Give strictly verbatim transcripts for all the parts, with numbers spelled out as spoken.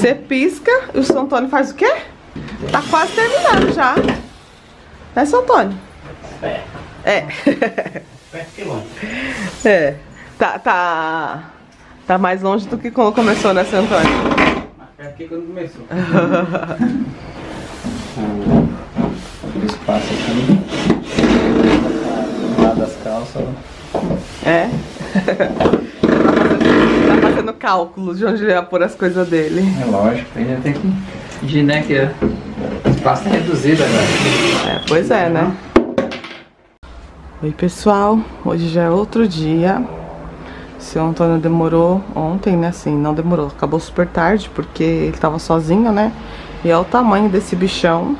Você pisca e o seu Antônio faz o quê? Tá quase terminando já. Né, seu Antônio? É. É. Perto que longe. É. Tá, tá... Tá mais longe do que quando começou, né, seu Antônio? Mais perto que quando começou. O espaço aqui. Lá das calças. É? Tá fazendo, tá fazendo cálculos de onde ele ia pôr as coisas dele. É lógico, ainda tem que ir, né? Que o espaço é reduzido agora. É, pois é, né? Oi, pessoal. Hoje já é outro dia. O seu Antônio demorou ontem, né? Assim, não demorou. Acabou super tarde porque ele tava sozinho, né? E é o tamanho desse bichão.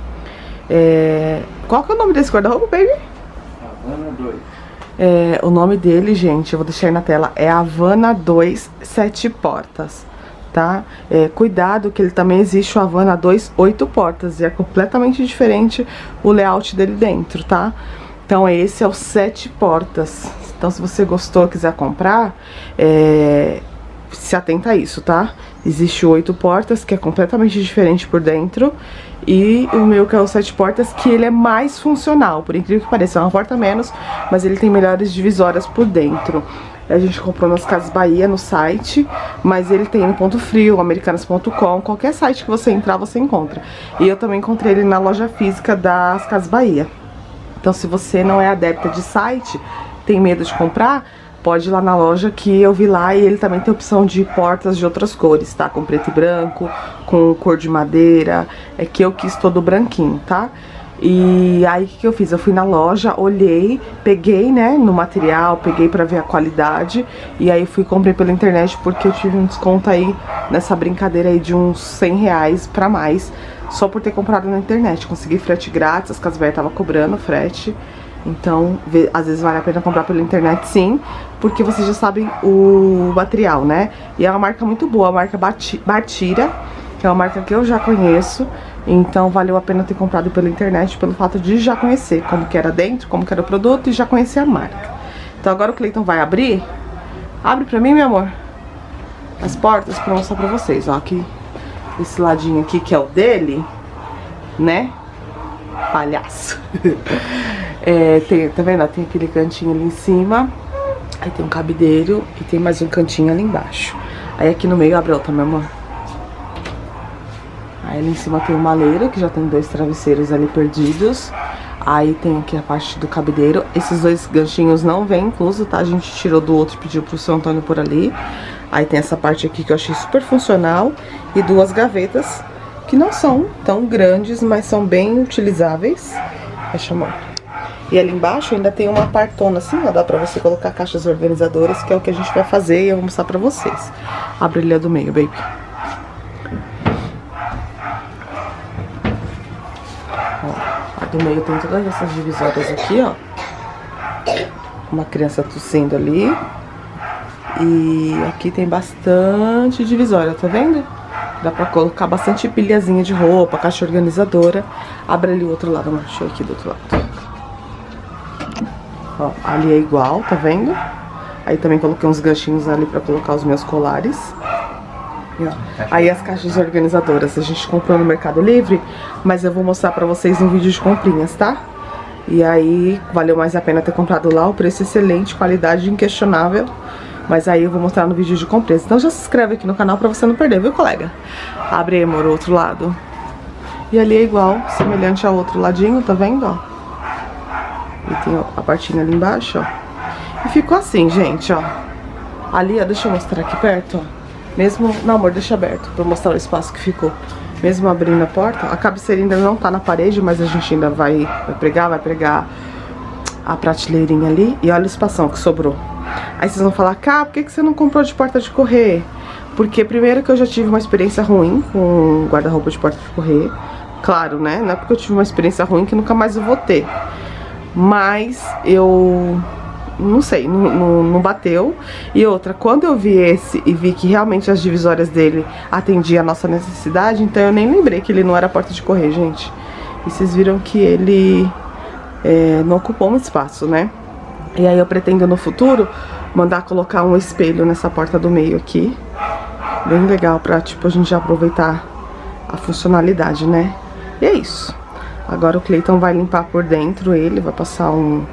É... Qual que é o nome desse guarda-roupa, baby? Havana dois. É, o nome dele, gente, eu vou deixar aí na tela, é Havana dois sete portas, tá? É, cuidado que ele também existe o Havana dois oito portas e é completamente diferente o layout dele dentro, tá? Então esse é o sete portas. Então se você gostou, quiser comprar, é, se atenta a isso, tá? Existe o oito portas, que é completamente diferente por dentro. E o meu, que é o sete portas, que ele é mais funcional. Por incrível que pareça, é uma porta menos, mas ele tem melhores divisórias por dentro. A gente comprou nas Casas Bahia, no site, mas ele tem no Ponto Frio, americanas ponto com. Qualquer site que você entrar, você encontra. E eu também encontrei ele na loja física das Casas Bahia. Então se você não é adepta de site, tem medo de comprar, pode ir lá na loja que eu vi lá, e ele também tem opção de portas de outras cores, tá? Com preto e branco, com cor de madeira, é que eu quis todo branquinho, tá? E aí o que, que eu fiz? Eu fui na loja, olhei, peguei, né, no material, peguei pra ver a qualidade, e aí fui comprei pela internet porque eu tive um desconto aí nessa brincadeira aí de uns cem reais pra mais, só por ter comprado na internet. Consegui frete grátis, as Casas Bahia tava cobrando frete. Então, às vezes vale a pena comprar pela internet, sim, porque vocês já sabem o material, né? E é uma marca muito boa, a marca Bartira, que é uma marca que eu já conheço. Então, valeu a pena ter comprado pela internet, pelo fato de já conhecer como que era dentro, como que era o produto e já conhecer a marca. Então, agora o Cleiton vai abrir. Abre pra mim, meu amor, as portas pra mostrar pra vocês, ó. Aqui, esse ladinho aqui que é o dele, né? Palhaço. É, tem, tá vendo? Tem aquele cantinho ali em cima. Aí tem um cabideiro e tem mais um cantinho ali embaixo. Aí aqui no meio abre outra, meu amor. Aí ali em cima tem uma maleira, que já tem dois travesseiros ali perdidos. Aí tem aqui a parte do cabideiro. Esses dois ganchinhos não vem incluso, tá? A gente tirou do outro e pediu pro seu Antônio por ali. Aí tem essa parte aqui que eu achei super funcional. E duas gavetas que não são tão grandes, mas são bem utilizáveis. Fecha a mão. E ali embaixo ainda tem uma partona assim, ó, dá pra você colocar caixas organizadoras, que é o que a gente vai fazer e eu vou mostrar pra vocês. Abre ali a do meio, baby. Ó, a do meio tem todas essas divisórias aqui, ó. Uma criança tossindo ali. E aqui tem bastante divisória, tá vendo? Dá pra colocar bastante pilhazinha de roupa, caixa organizadora. Abre ali o outro lado, amor. Deixa eu aqui do outro lado. Ó, ali é igual, tá vendo? Aí também coloquei uns ganchinhos ali pra colocar os meus colares. E, ó, aí as caixas organizadoras a gente comprou no Mercado Livre, mas eu vou mostrar pra vocês um vídeo de comprinhas, tá? E aí valeu mais a pena ter comprado lá, o preço excelente, qualidade inquestionável. Mas aí eu vou mostrar no vídeo de comprinhas. Então já se inscreve aqui no canal pra você não perder, viu, colega? Abre aí, amor, o outro lado. E ali é igual, semelhante ao outro ladinho, tá vendo, ó? E tem a partinha ali embaixo, ó. E ficou assim, gente, ó. Ali, ó, deixa eu mostrar aqui perto, ó. Mesmo... Não, amor, deixa aberto pra mostrar o espaço que ficou. Mesmo abrindo a porta, a cabeceira ainda não tá na parede, mas a gente ainda vai, vai pregar, vai pregar a prateleirinha ali. E olha o espação que sobrou. Aí vocês vão falar, cá, por que que você não comprou de porta de correr? Porque primeiro que eu já tive uma experiência ruim com guarda-roupa de porta de correr. Claro, né? Não é porque eu tive uma experiência ruim que nunca mais eu vou ter. Mas eu não sei, não, não, não bateu. E outra, quando eu vi esse e vi que realmente as divisórias dele atendiam a nossa necessidade, então eu nem lembrei que ele não era porta de correr, gente. E vocês viram que ele é, não ocupou um espaço, né? E aí eu pretendo no futuro mandar colocar um espelho nessa porta do meio aqui. Bem legal pra, tipo, a gente já aproveitar a funcionalidade, né? E é isso. Agora o Cleiton vai limpar por dentro ele, vai passar um...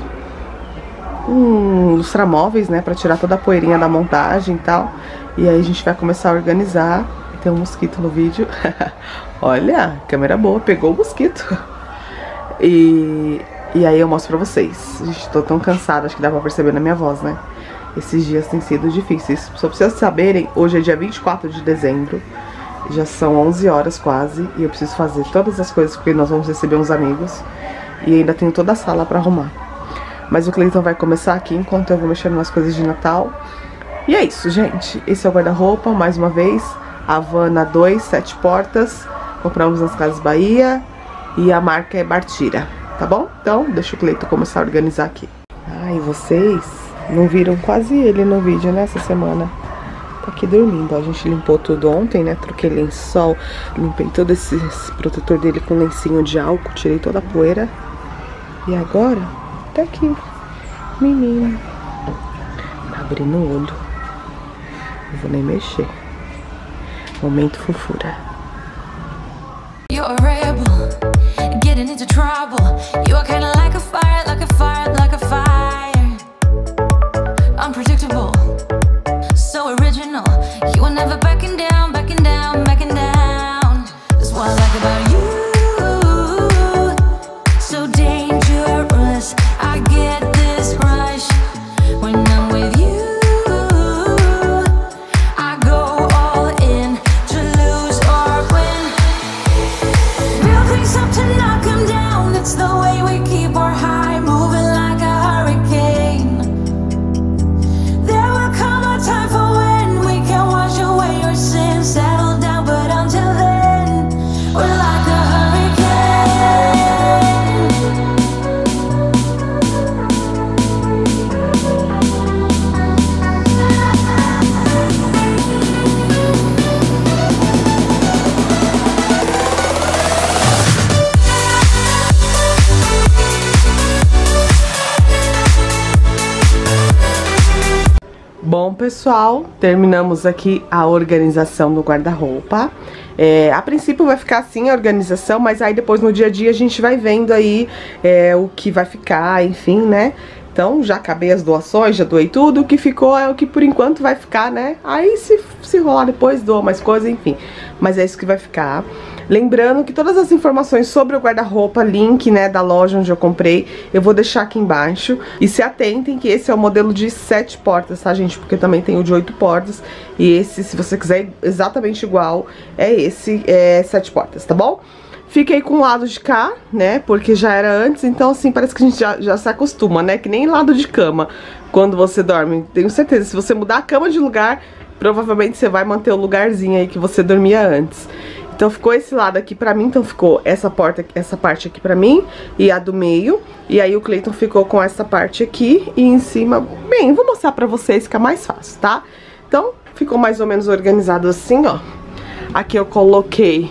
um lustramóveis, né, pra tirar toda a poeirinha da montagem e tal. E aí a gente vai começar a organizar. Tem um mosquito no vídeo. Olha, câmera boa, pegou o mosquito. E, e aí eu mostro pra vocês. Gente, tô tão cansada, acho que dá pra perceber na minha voz, né? Esses dias têm sido difíceis. Só pra vocês saberem, hoje é dia vinte e quatro de dezembro. Já são onze horas quase. E eu preciso fazer todas as coisas porque nós vamos receber uns amigos. E ainda tenho toda a sala pra arrumar. Mas o Cleiton vai começar aqui enquanto eu vou mexendo nas coisas de Natal. E é isso, gente. Esse é o guarda-roupa, mais uma vez. Havana dois, sete portas. Compramos nas Casas Bahia. E a marca é Bartira, tá bom? Então, deixa o Cleiton começar a organizar aqui. Ai, vocês não viram quase ele no vídeo, né, essa semana. Tá aqui dormindo, ó. A gente limpou tudo ontem, né? Troquei lençol. Limpei todo esse, esse protetor dele com lencinho de álcool. Tirei toda a poeira. E agora... tá aqui, menino. Tá abrindo o olho. Não vou nem mexer. Momento fofura. You're a rebel, getting into trouble. You are kinda like a fire, like a fire, like a fire. Unpredictable, so original. You are never backing down, backing down, backing down. That's what I like about you. So dangerous. I get this rush when I'm with you. I go all in to lose or win. Real things up to knock them down. It's the way we keep our high, moving like a hurricane. There will come a time for when we can wash away your sins, settle down, but until then, we're like a hurricane. Bom, pessoal, terminamos aqui a organização do guarda-roupa. É, a princípio vai ficar assim a organização, mas aí depois no dia a dia a gente vai vendo aí é, o que vai ficar, enfim, né? Então já acabei as doações, já doei tudo, o que ficou é o que por enquanto vai ficar, né? Aí se, se rolar depois, doa mais coisa, enfim. Mas é isso que vai ficar. Lembrando que todas as informações sobre o guarda-roupa, link, né, da loja onde eu comprei, eu vou deixar aqui embaixo. E se atentem que esse é o modelo de sete portas, tá, gente? Porque também tem o de oito portas. E esse, se você quiser exatamente igual, é esse, é sete portas, tá bom? Fiquei com o lado de cá, né, porque já era antes, então assim, parece que a gente já, já se acostuma, né, que nem lado de cama quando você dorme. Tenho certeza, se você mudar a cama de lugar, provavelmente você vai manter o lugarzinho aí que você dormia antes. Então ficou esse lado aqui pra mim, então ficou essa porta, essa parte aqui pra mim e a do meio. E aí o Cleiton ficou com essa parte aqui e em cima, bem, vou mostrar pra vocês, fica mais fácil, tá? Então ficou mais ou menos organizado assim, ó. Aqui eu coloquei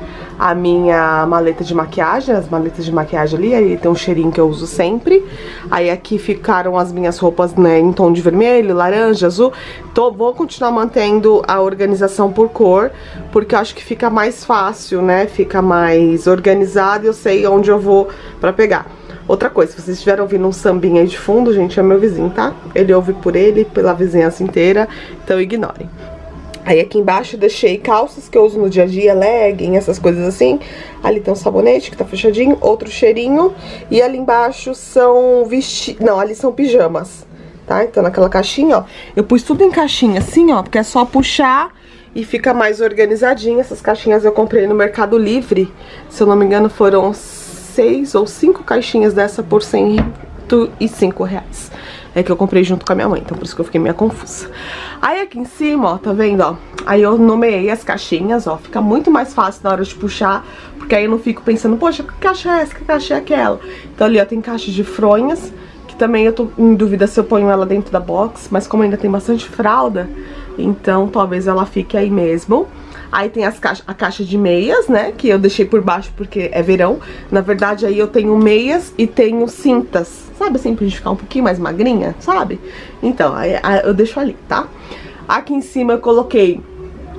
a minha maleta de maquiagem, as maletas de maquiagem ali, aí tem um cheirinho que eu uso sempre. Aí aqui ficaram as minhas roupas, né, em tom de vermelho, laranja, azul. Tô, vou continuar mantendo a organização por cor, porque eu acho que fica mais fácil, né, fica mais organizado e eu sei onde eu vou pra pegar. Outra coisa, se vocês estiverem ouvindo um sambinha aí de fundo, gente, é meu vizinho, tá? Ele ouve por ele, pela vizinhança inteira, então ignorem. Aí aqui embaixo eu deixei calças que eu uso no dia a dia, legging, essas coisas assim. Ali tem um sabonete que tá fechadinho, outro cheirinho. E ali embaixo são vestidos... Não, ali são pijamas, tá? Então naquela caixinha, ó. Eu pus tudo em caixinha assim, ó, porque é só puxar e fica mais organizadinho. Essas caixinhas eu comprei no Mercado Livre. Se eu não me engano foram seis ou cinco caixinhas dessa por cento e cinco reais. É que eu comprei junto com a minha mãe, então por isso que eu fiquei meio confusa. Aí aqui em cima, ó, tá vendo, ó? Aí eu nomeei as caixinhas, ó. Fica muito mais fácil na hora de puxar, porque aí eu não fico pensando, poxa, que caixa é essa, que caixa é aquela? Então ali, ó, tem caixa de fronhas, que também eu tô em dúvida se eu ponho ela dentro da box, mas como ainda tem bastante fralda, então talvez ela fique aí mesmo. Aí tem as caixa, a caixa de meias, né, que eu deixei por baixo porque é verão. Na verdade, aí eu tenho meias e tenho cintas, sabe assim, pra gente ficar um pouquinho mais magrinha, sabe? Então, aí, aí eu deixo ali, tá? Aqui em cima eu coloquei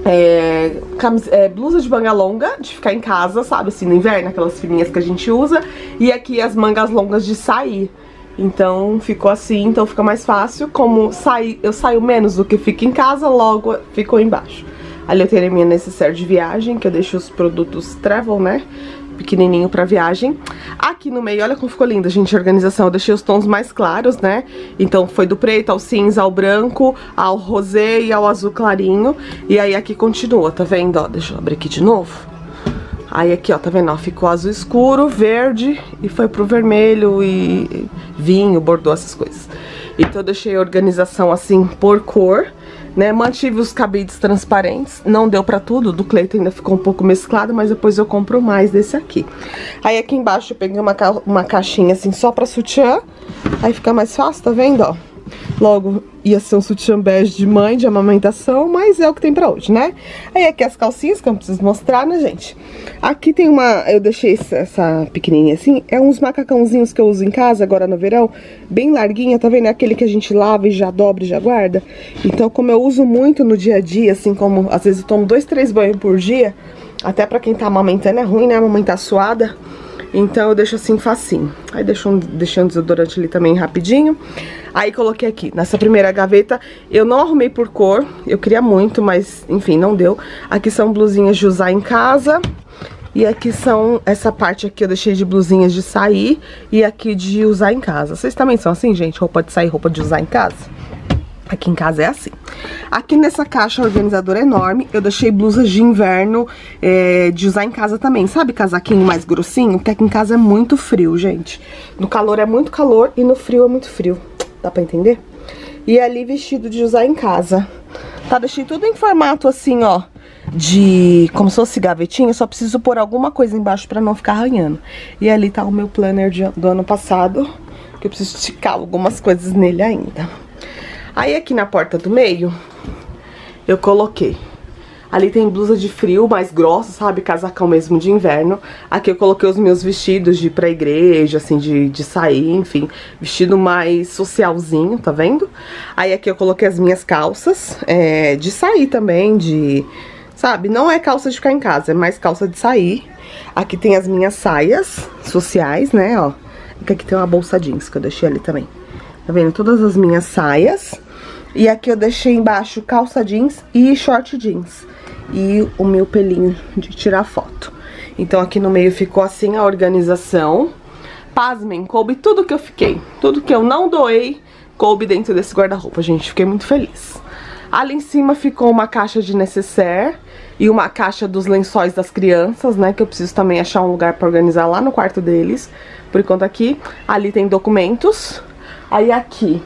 É, camis, é, blusa de manga longa, de ficar em casa, sabe, assim, no inverno, aquelas fininhas que a gente usa. E aqui as mangas longas de sair. Então ficou assim, então fica mais fácil. Como sair, eu saio menos do que fico em casa, logo ficou embaixo. Ali eu tenho a minha necessaire de viagem, que eu deixo os produtos travel, né, pequenininho pra viagem. Aqui no meio, olha como ficou linda, gente, a organização. Eu deixei os tons mais claros, né? Então foi do preto ao cinza, ao branco, ao rosé e ao azul clarinho. E aí aqui continua, tá vendo? Ó, deixa eu abrir aqui de novo. Aí aqui, ó, tá vendo? Ó, ficou azul escuro, verde e foi pro vermelho e vinho, bordô, essas coisas. Então eu deixei a organização assim por cor, né? Mantive os cabides transparentes, não deu pra tudo, do Cleiton ainda ficou um pouco mesclado, mas depois eu compro mais desse aqui. Aí aqui embaixo eu peguei uma, ca uma caixinha assim só pra sutiã, aí fica mais fácil, tá vendo, ó? Logo ia ser um sutiã bege de mãe, de amamentação, mas é o que tem pra hoje, né? Aí aqui as calcinhas que eu não preciso mostrar, né, gente? Aqui tem uma, eu deixei essa, essa pequenininha assim, é uns macacãozinhos que eu uso em casa agora no verão, bem larguinha, tá vendo? É aquele que a gente lava e já dobra e já guarda. Então, como eu uso muito no dia a dia, assim, como às vezes eu tomo dois, três banhos por dia, até pra quem tá amamentando é ruim, né, amamentar suada. Então eu deixo assim facinho. Aí deixo um, deixei um desodorante ali também rapidinho. Aí coloquei aqui, nessa primeira gaveta, eu não arrumei por cor, eu queria muito, mas enfim, não deu. Aqui são blusinhas de usar em casa. E aqui são, essa parte aqui eu deixei de blusinhas de sair e aqui de usar em casa. Vocês também são assim, gente? Roupa de sair, roupa de usar em casa? Aqui em casa é assim. Aqui nessa caixa organizadora enorme, eu deixei blusas de inverno é, de usar em casa também. Sabe casaquinho mais grossinho? Porque aqui em casa é muito frio, gente. No calor é muito calor e no frio é muito frio. Dá pra entender? E ali vestido de usar em casa. Tá, deixei tudo em formato assim, ó, de como se fosse gavetinha. Só preciso pôr alguma coisa embaixo pra não ficar arranhando. E ali tá o meu planner de, do ano passado, que eu preciso esticar algumas coisas nele ainda. Aí aqui na porta do meio, eu coloquei. Ali tem blusa de frio mais grossa, sabe? Casacão mesmo de inverno. Aqui eu coloquei os meus vestidos de ir pra igreja, assim, de, de sair, enfim. Vestido mais socialzinho, tá vendo? Aí aqui eu coloquei as minhas calças, é, de sair também, de... Sabe? Não é calça de ficar em casa, é mais calça de sair. Aqui tem as minhas saias sociais, né, ó. Aqui tem uma bolsa jeans que eu deixei ali também. Tá vendo? Todas as minhas saias. E aqui eu deixei embaixo calça jeans e short jeans. E o meu pelinho de tirar foto. Então aqui no meio ficou assim a organização. Pasmem, coube tudo que eu fiquei. Tudo que eu não doei, coube dentro desse guarda-roupa, gente. Fiquei muito feliz. Ali em cima ficou uma caixa de necessaire e uma caixa dos lençóis das crianças, né? Que eu preciso também achar um lugar pra organizar lá no quarto deles. Por enquanto aqui. Ali tem documentos. Aí aqui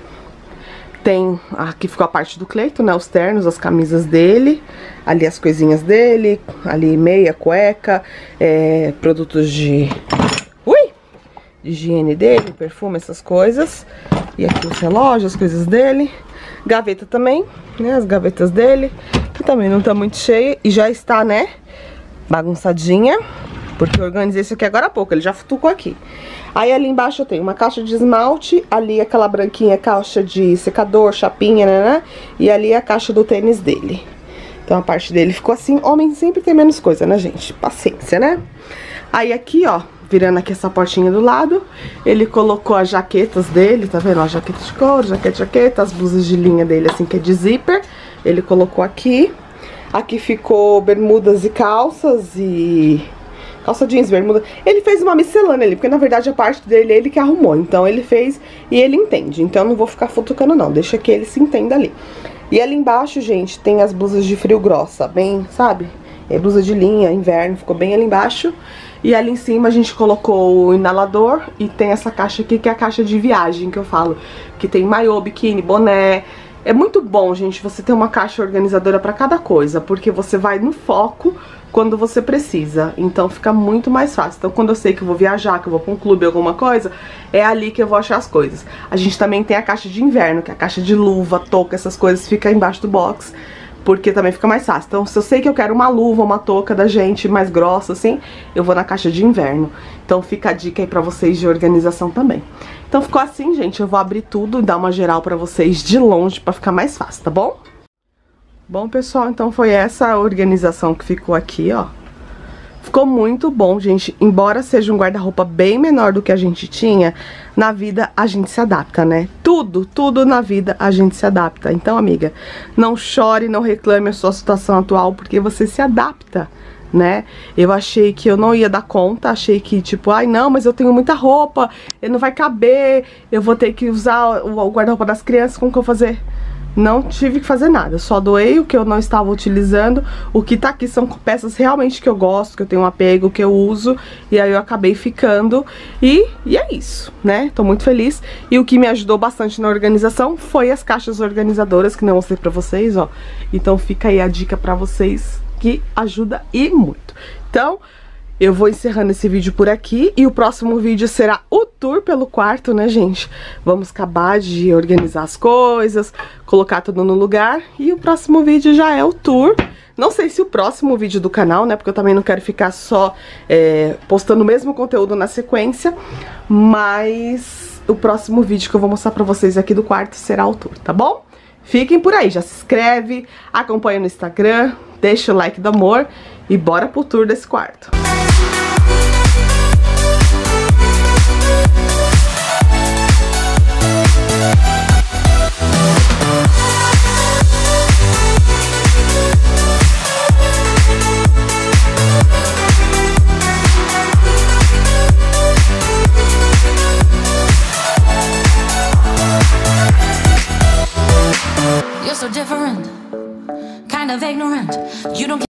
tem, aqui ficou a parte do Cleiton, né, os ternos, as camisas dele, ali as coisinhas dele, ali meia, cueca, é, produtos de, ui, de higiene dele, perfume, essas coisas. E aqui os relógios, as coisas dele. Gaveta também, né, as gavetas dele, que também não tá muito cheia e já está, né, bagunçadinha. Porque eu organizei isso aqui agora há pouco, ele já futucou aqui. Aí ali embaixo eu tenho uma caixa de esmalte, ali aquela branquinha caixa de secador, chapinha, né? E ali a caixa do tênis dele. Então a parte dele ficou assim. Homem sempre tem menos coisa, né, gente? Paciência, né? Aí aqui, ó, virando aqui essa portinha do lado, ele colocou as jaquetas dele, tá vendo? A jaqueta de couro, jaqueta de jaqueta, as blusas de linha dele, assim, que é de zíper. Ele colocou aqui. Aqui ficou bermudas e calças e... calça jeans, bermuda. Ele fez uma miscelânea ali, porque na verdade a parte dele ele que arrumou. Então ele fez e ele entende. Então eu não vou ficar futucando não, deixa que ele se entenda ali. E ali embaixo, gente, tem as blusas de frio grossa, bem, sabe? É blusa de linha, inverno, ficou bem ali embaixo. E ali em cima a gente colocou o inalador e tem essa caixa aqui que é a caixa de viagem que eu falo. Que tem maiô, biquíni, boné. É muito bom, gente, você ter uma caixa organizadora pra cada coisa, porque você vai no foco quando você precisa, então fica muito mais fácil. Então quando eu sei que eu vou viajar, que eu vou pra um clube, alguma coisa, é ali que eu vou achar as coisas. A gente também tem a caixa de inverno, que é a caixa de luva, touca, essas coisas, fica embaixo do box, porque também fica mais fácil. Então se eu sei que eu quero uma luva, uma touca da gente mais grossa assim, eu vou na caixa de inverno. Então fica a dica aí pra vocês de organização também. Então ficou assim, gente, eu vou abrir tudo e dar uma geral pra vocês de longe pra ficar mais fácil, tá bom? Bom, pessoal, então foi essa a organização que ficou aqui, ó. Ficou muito bom, gente. Embora seja um guarda-roupa bem menor do que a gente tinha, na vida a gente se adapta, né? Tudo, tudo na vida a gente se adapta. Então, amiga, não chore, não reclame a sua situação atual, porque você se adapta, né? Eu achei que eu não ia dar conta, achei que tipo, ai não, mas eu tenho muita roupa, não vai caber, eu vou ter que usar o guarda-roupa das crianças, como que eu vou fazer? Não tive que fazer nada, só doei o que eu não estava utilizando. O que tá aqui são peças realmente que eu gosto, que eu tenho um apego, que eu uso. E aí eu acabei ficando e, e é isso, né? Tô muito feliz. E o que me ajudou bastante na organização foi as caixas organizadoras, que não mostrei pra vocês, ó. Então fica aí a dica pra vocês, que ajuda e muito. Então, eu vou encerrando esse vídeo por aqui e o próximo vídeo será o tour pelo quarto, né, gente? Vamos acabar de organizar as coisas, colocar tudo no lugar e o próximo vídeo já é o tour. Não sei se o próximo vídeo do canal, né, porque eu também não quero ficar só é, postando o mesmo conteúdo na sequência, mas o próximo vídeo que eu vou mostrar pra vocês aqui do quarto será o tour, tá bom? Fiquem por aí, já se inscreve, acompanha no Instagram, deixa o like do amor e bora pro tour desse quarto. You're so different, kind of ignorant. You don't